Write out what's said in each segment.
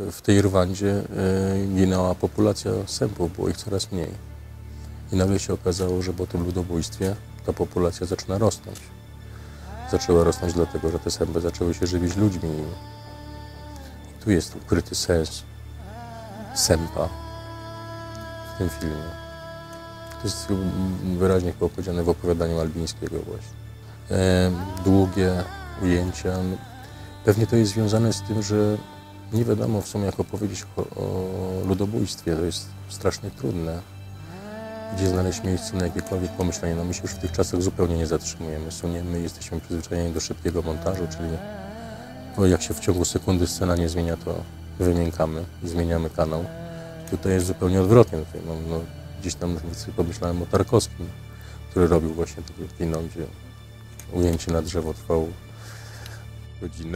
w tej Rwandzie ginęła populacja sępów, było ich coraz mniej. I nagle się okazało, że po tym ludobójstwie ta populacja zaczyna rosnąć. Zaczęła rosnąć dlatego, że te sępy zaczęły się żywić ludźmi. I tu jest ukryty sens sępa w tym filmie. To jest wyraźnie powiedziane w opowiadaniu Albińskiego właśnie. Długie ujęcia. Pewnie to jest związane z tym, że nie wiadomo w sumie jak opowiedzieć o ludobójstwie. To jest strasznie trudne. Gdzie znaleźć miejsce na jakiekolwiek pomyślenie. No my się już w tych czasach zupełnie nie zatrzymujemy. Suniemy, jesteśmy przyzwyczajeni do szybkiego montażu, czyli jak się w ciągu sekundy scena nie zmienia, to wymiękamy i zmieniamy kanał. Tutaj jest zupełnie odwrotnie. Tutaj gdzieś tam pomyślałem o Tarkowskim, który robił właśnie takie kino, gdzie ujęcie na drzewo trwało godzinę.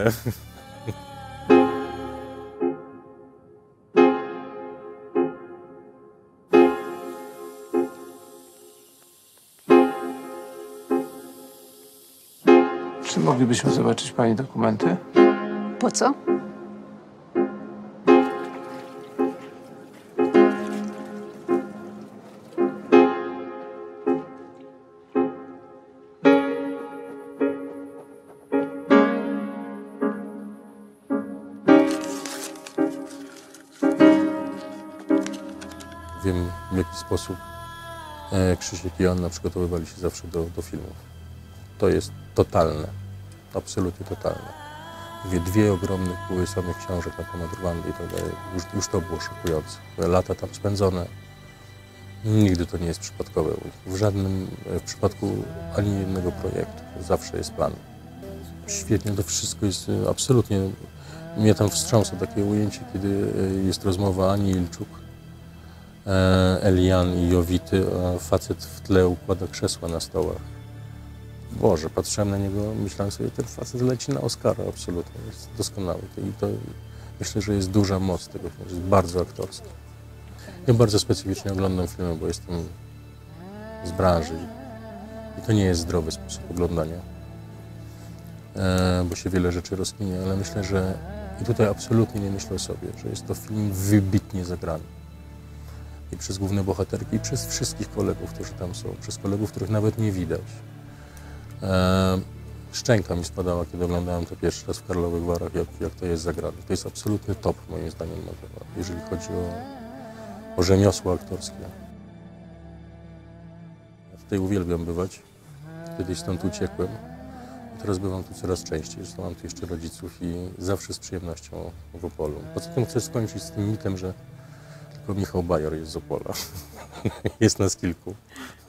Czy moglibyśmy zobaczyć Pani dokumenty? Po co? Wiem, w jaki sposób Krzysiek i Anna przygotowywali się zawsze do filmów. To jest totalne, absolutnie totalne. Mówię, 2 ogromne płyty samych książek na temat Rwandy i tak dalej. Już to było szokujące. Lata tam spędzone. Nigdy to nie jest przypadkowe. W przypadku ani jednego projektu. Zawsze jest plan. Świetnie to wszystko jest, absolutnie. Mnie tam wstrząsa takie ujęcie, kiedy jest rozmowa Ani Ilczuk, Elian i Jowity, a facet w tle układa krzesła na stołach. Boże, patrzyłem na niego, myślałem sobie, ten facet leci na Oscara absolutnie, jest doskonały. I to myślę, że jest duża moc tego filmu, jest bardzo aktorski. Ja bardzo specyficznie oglądam filmy, bo jestem z branży i to nie jest zdrowy sposób oglądania, bo się wiele rzeczy rozkminia, ale myślę, że i tutaj absolutnie nie myślę o sobie, że jest to film wybitnie zagrany. I przez główne bohaterki, i przez wszystkich kolegów, którzy tam są, przez kolegów, których nawet nie widać. Szczęka mi spadała, kiedy oglądałem to pierwszy raz w Karlowych Warach, jak to jest zagrane. To jest absolutny top, moim zdaniem, jeżeli chodzi o rzemiosło aktorskie. Ja tutaj uwielbiam bywać. Kiedyś stąd uciekłem. Teraz bywam tu coraz częściej. Zresztą mam tu jeszcze rodziców i zawsze z przyjemnością w Opolu. Poza tym chcę skończyć z tym mitem, że tylko Michał Bajor jest z Opola. Jest nas kilku.